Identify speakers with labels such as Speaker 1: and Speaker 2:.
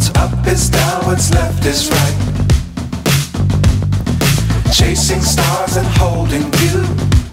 Speaker 1: What's up is down, what's left is right. Chasing stars and holding you.